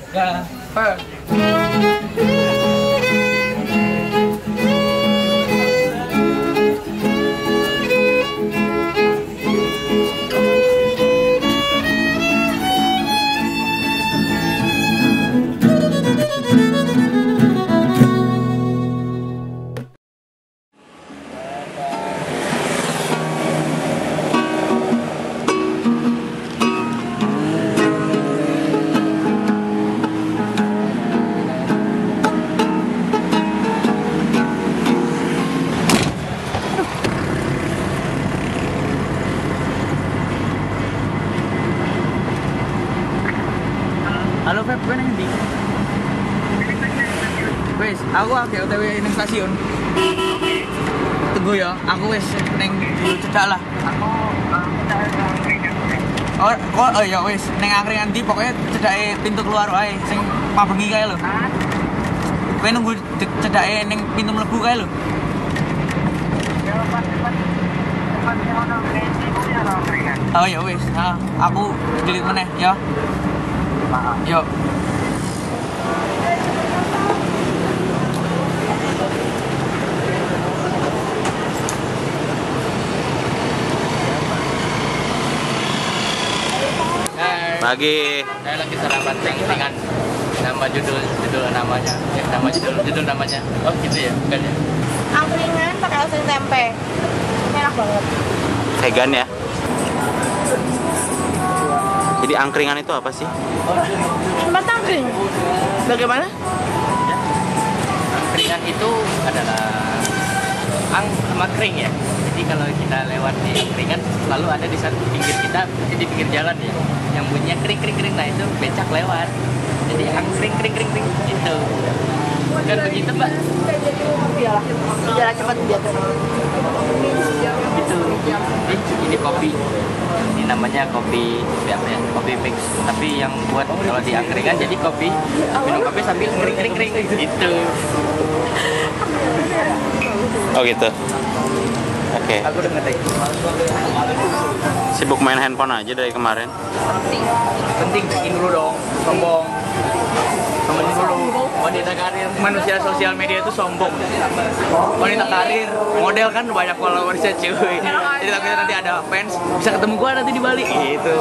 Ya. Halo Feb, gue nang ndi? Wes, aku agak OTW ning stasiun. Tunggu ya, aku wes ning cedak lah. Oh ya wes, ning angkringan ndi pokoknya cedake pintu keluar wae sing mabengi kae lho. Kowe nunggu cedake ning pintu mlebu kae lho. Oh ya wes, aku delete meneh ya. Yuk. Pagi. Saya lagi sarapan ringan. Nama judul namanya. Nama judul namanya. Oh gitu ya, bukan ya? Angkringan pakai oseng tempe. Enak banget. Vegan ya. Jadi angkringan itu apa sih? Tempat angkring. Bagaimana? Ya. Angkringan itu adalah sama kring ya. Jadi kalau kita lewat di angkringan selalu ada di satu pinggir kita, di pinggir jalan ya, yang bunyinya kring kring kring. Nah itu becak lewat. Jadi angkring kring kring kring gitu. Bukan begitu Mbak? Jalan cepat biar Gitu. Ini kopi. Ini namanya kopi apa ya? Kopi mix. Tapi yang buat kalau di angkringan jadi kopi, minum kopi sambil kring kring kring gitu. Oh gitu. Oke. Aku udah ngetik. Sibuk main handphone aja dari kemarin. Penting bikin dulu dong, sombong. Sombong dulu. Wanita karir, manusia sosial media itu sombong. Wanita karir, model kan banyak followersnya cuy. Jadi takutnya nanti ada fans, bisa ketemu gua nanti di Bali gitu.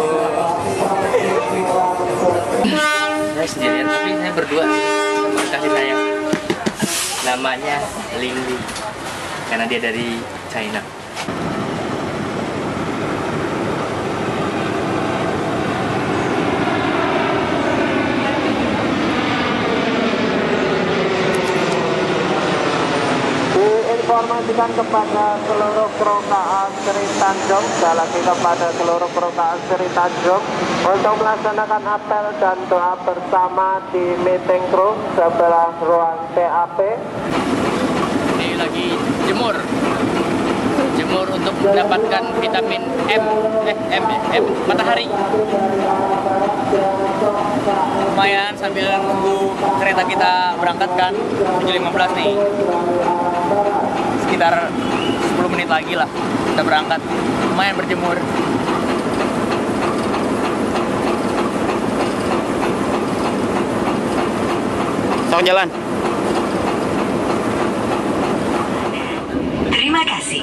Saya sendirian, tapi saya berdua sama kasih sayang. Namanya Ling Ling, karena dia dari China. Informasikan kepada seluruh kru KA Sri Tanjung, sekali lagi kepada seluruh kru KA Sri Tanjung untuk melaksanakan apel dan doa bersama di meeting crew sebelah ruang TAP. Ini lagi jemur untuk mendapatkan vitamin M matahari. Lumayan sambil nunggu kereta kita berangkat kan 7.15 nih. Sekitar 10 menit lagi lah kita berangkat. Lumayan berjemur. Sok jalan. Terima kasih.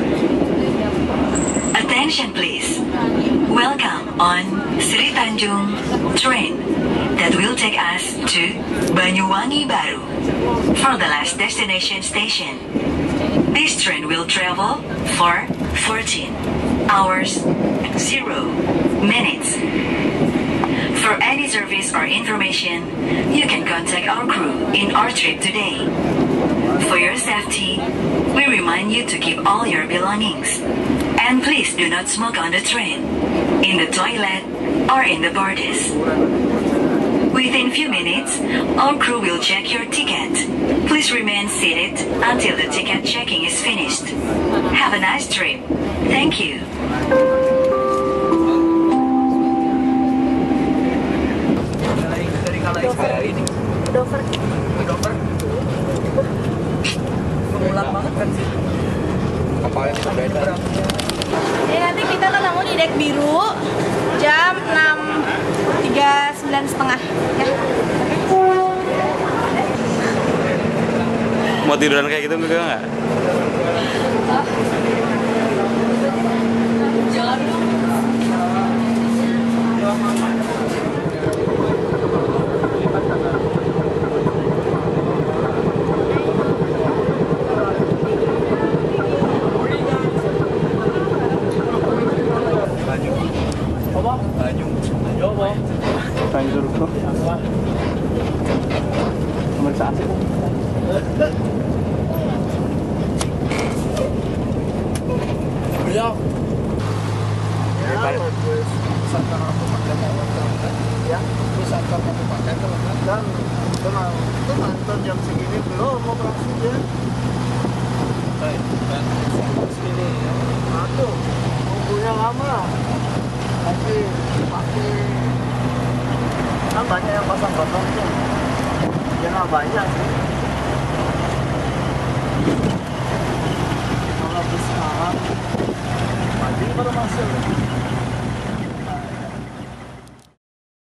Attention please. Welcome on Sri Tanjung train that will take us to Banyuwangi Baru for the last destination station. This train will travel for 14 hours 0 minutes. For any service or information, you can contact our crew in our trip today. For your safety, we remind you to keep all your belongings. And please do not smoke on the train, in the toilet, or in the borders. Within few minutes, our crew will check your ticket. Please remain seated until the ticket checking is finished. Have a nice trip. Thank you. Dover. Mengulang banget kan sih. Kapalnya beda. Jadi nanti kita ketemu di dek biru jam 6.39.30 ya. Mau tiduran kayak gitu enggak nggak? Pemeriksaan sih. Iya. Dan itu nonton jam segini belum operasi dia. Aduh, nunggunya lama. Nanti pakai kan banyak yang pasang botol tuh. Ya nggak banyak sih. Kalau sekarang pagi baru masuk.